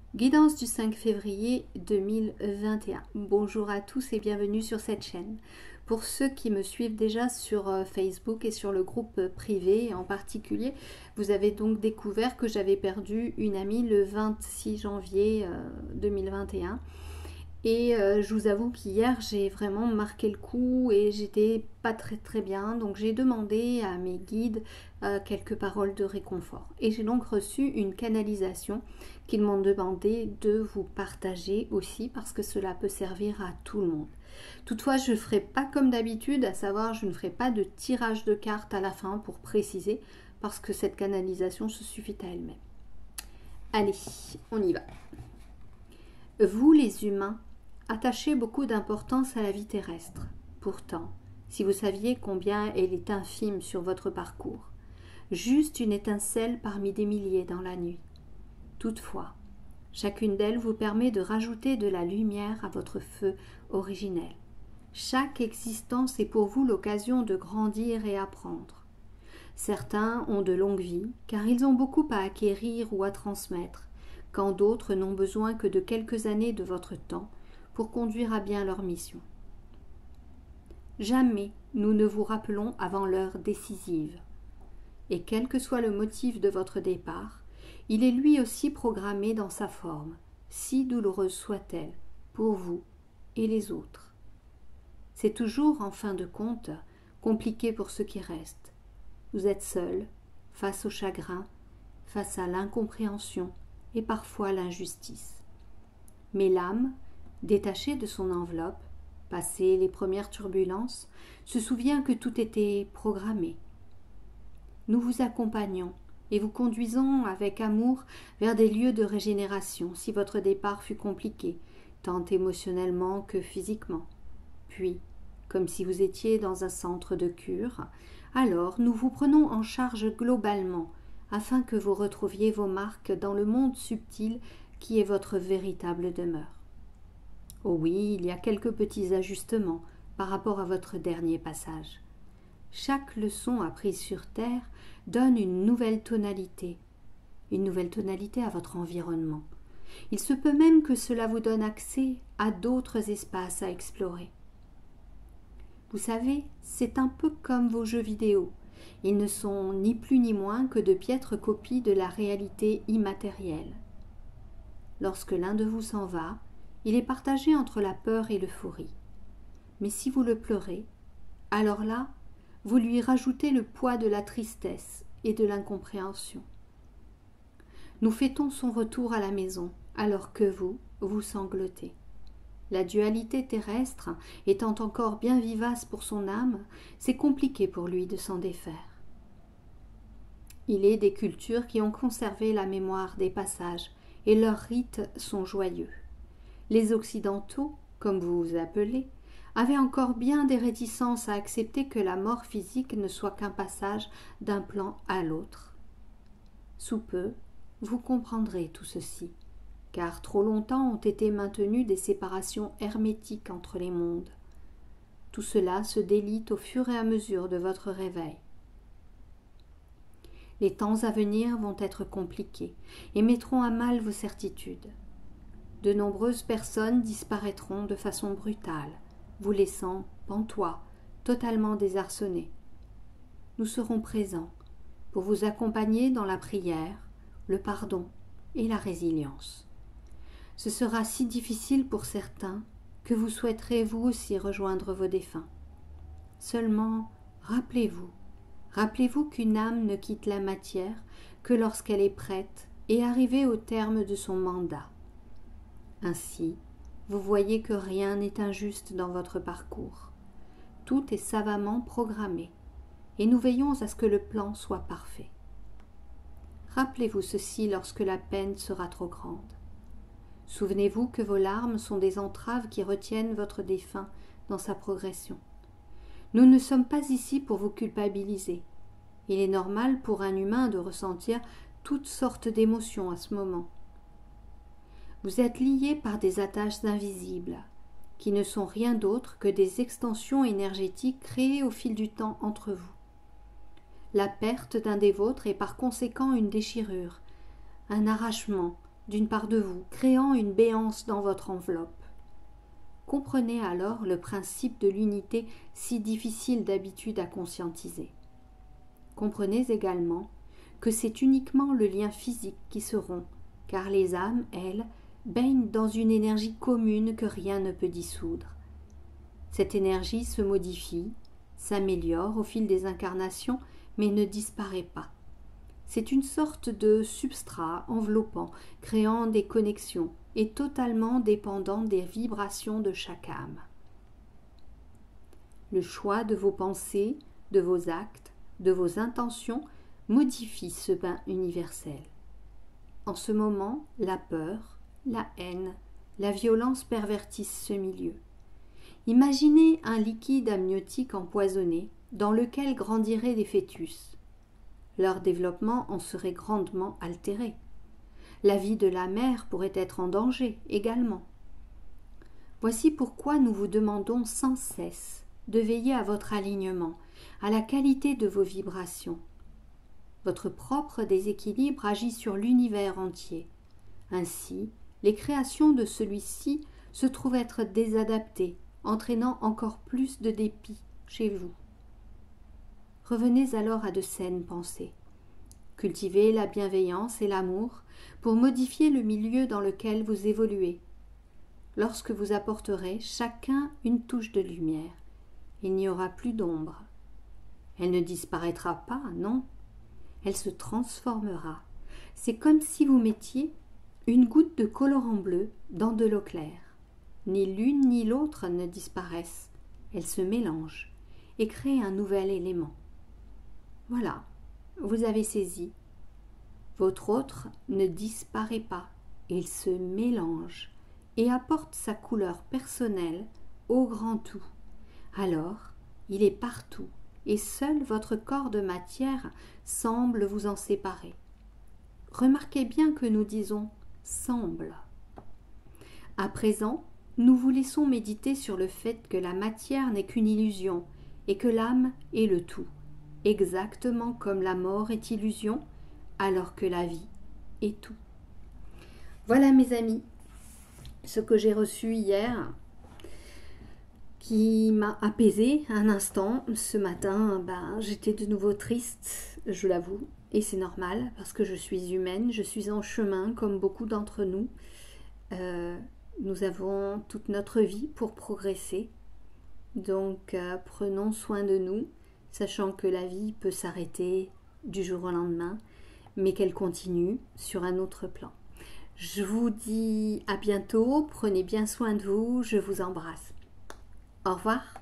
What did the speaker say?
Guidance du 5 février 2021. Bonjour à tous et bienvenue sur cette chaîne. Pour ceux qui me suivent déjà sur Facebook et sur le groupe privé en particulier, vous avez donc découvert que j'avais perdu une amie le 26 janvier 2021. Et je vous avoue qu'hier j'ai vraiment marqué le coup et j'étais pas très bien, donc j'ai demandé à mes guides quelques paroles de réconfort. Et j'ai donc reçu une canalisation qu'ils m'ont demandé de vous partager aussi parce que cela peut servir à tout le monde. Toutefois, je ne ferai pas comme d'habitude, à savoir je ne ferai pas de tirage de cartes à la fin pour préciser parce que cette canalisation se suffit à elle-même. Allez, on y va. Vous les humains, attachez beaucoup d'importance à la vie terrestre. Pourtant, si vous saviez combien elle est infime sur votre parcours, juste une étincelle parmi des milliers dans la nuit. Toutefois, chacune d'elles vous permet de rajouter de la lumière à votre feu originel. Chaque existence est pour vous l'occasion de grandir et apprendre. Certains ont de longues vies, car ils ont beaucoup à acquérir ou à transmettre, quand d'autres n'ont besoin que de quelques années de votre temps pour conduire à bien leur mission. Jamais nous ne vous rappelons avant l'heure décisive. Et quel que soit le motif de votre départ, il est lui aussi programmé dans sa forme, si douloureuse soit-elle, pour vous et les autres. C'est toujours, en fin de compte, compliqué pour ceux qui restent. Vous êtes seul, face au chagrin, face à l'incompréhension et parfois l'injustice. Mais l'âme, détachée de son enveloppe, passé les premières turbulences, se souvient que tout était programmé. Nous vous accompagnons et vous conduisons avec amour vers des lieux de régénération si votre départ fut compliqué, tant émotionnellement que physiquement. Puis, comme si vous étiez dans un centre de cure, alors nous vous prenons en charge globalement afin que vous retrouviez vos marques dans le monde subtil qui est votre véritable demeure. Oh oui, il y a quelques petits ajustements par rapport à votre dernier passage. Chaque leçon apprise sur Terre donne une nouvelle tonalité à votre environnement. Il se peut même que cela vous donne accès à d'autres espaces à explorer. Vous savez, c'est un peu comme vos jeux vidéo. Ils ne sont ni plus ni moins que de piètres copies de la réalité immatérielle. Lorsque l'un de vous s'en va, il est partagé entre la peur et l'euphorie. Mais si vous le pleurez, alors là, vous lui rajoutez le poids de la tristesse et de l'incompréhension. Nous fêtons son retour à la maison, alors que vous sanglotez. La dualité terrestre étant encore bien vivace pour son âme, c'est compliqué pour lui de s'en défaire. Il est des cultures qui ont conservé la mémoire des passages et leurs rites sont joyeux. Les Occidentaux, comme vous vous appelez, avaient encore bien des réticences à accepter que la mort physique ne soit qu'un passage d'un plan à l'autre. Sous peu, vous comprendrez tout ceci, car trop longtemps ont été maintenues des séparations hermétiques entre les mondes. Tout cela se délite au fur et à mesure de votre réveil. Les temps à venir vont être compliqués et mettront à mal vos certitudes. De nombreuses personnes disparaîtront de façon brutale, vous laissant pantois, totalement désarçonnés. Nous serons présents pour vous accompagner dans la prière, le pardon et la résilience. Ce sera si difficile pour certains que vous souhaiterez vous aussi rejoindre vos défunts. Seulement, rappelez-vous qu'une âme ne quitte la matière que lorsqu'elle est prête et arrivée au terme de son mandat. Ainsi, vous voyez que rien n'est injuste dans votre parcours. Tout est savamment programmé, et nous veillons à ce que le plan soit parfait. Rappelez-vous ceci lorsque la peine sera trop grande. Souvenez-vous que vos larmes sont des entraves qui retiennent votre défunt dans sa progression. Nous ne sommes pas ici pour vous culpabiliser. Il est normal pour un humain de ressentir toutes sortes d'émotions à ce moment. Vous êtes liés par des attaches invisibles, qui ne sont rien d'autre que des extensions énergétiques créées au fil du temps entre vous. La perte d'un des vôtres est par conséquent une déchirure, un arrachement, d'une part de vous, créant une béance dans votre enveloppe. Comprenez alors le principe de l'unité si difficile d'habitude à conscientiser. Comprenez également que c'est uniquement le lien physique qui se rompt, car les âmes, elles, baignent dans une énergie commune que rien ne peut dissoudre. Cette énergie se modifie, s'améliore au fil des incarnations, mais ne disparaît pas. C'est une sorte de substrat enveloppant, créant des connexions et totalement dépendant des vibrations de chaque âme. Le choix de vos pensées, de vos actes, de vos intentions modifie ce bain universel. En ce moment, la peur, la haine, la violence pervertissent ce milieu. Imaginez un liquide amniotique empoisonné dans lequel grandiraient des fœtus. Leur développement en serait grandement altéré. La vie de la mère pourrait être en danger également. Voici pourquoi nous vous demandons sans cesse de veiller à votre alignement, à la qualité de vos vibrations. Votre propre déséquilibre agit sur l'univers entier. Ainsi, les créations de celui-ci se trouvent être désadaptées, entraînant encore plus de dépit chez vous. Revenez alors à de saines pensées. Cultivez la bienveillance et l'amour pour modifier le milieu dans lequel vous évoluez. Lorsque vous apporterez chacun une touche de lumière, il n'y aura plus d'ombre. Elle ne disparaîtra pas, non. Elle se transformera. C'est comme si vous mettiez une goutte de colorant bleu dans de l'eau claire. Ni l'une ni l'autre ne disparaissent. Elles se mélangent et créent un nouvel élément. Voilà, vous avez saisi. Votre autre ne disparaît pas. Il se mélange et apporte sa couleur personnelle au grand tout. Alors, il est partout et seul votre corps de matière semble vous en séparer. Remarquez bien que nous disons « semble ». À présent, nous vous laissons méditer sur le fait que la matière n'est qu'une illusion et que l'âme est le tout, exactement comme la mort est illusion, alors que la vie est tout. Voilà mes amis, ce que j'ai reçu hier, qui m'a apaisée un instant. Ce matin, j'étais de nouveau triste, je l'avoue, et c'est normal parce que je suis humaine, je suis en chemin comme beaucoup d'entre nous. Nous avons toute notre vie pour progresser, donc prenons soin de nous, sachant que la vie peut s'arrêter du jour au lendemain, mais qu'elle continue sur un autre plan. Je vous dis à bientôt, prenez bien soin de vous, je vous embrasse. Au revoir.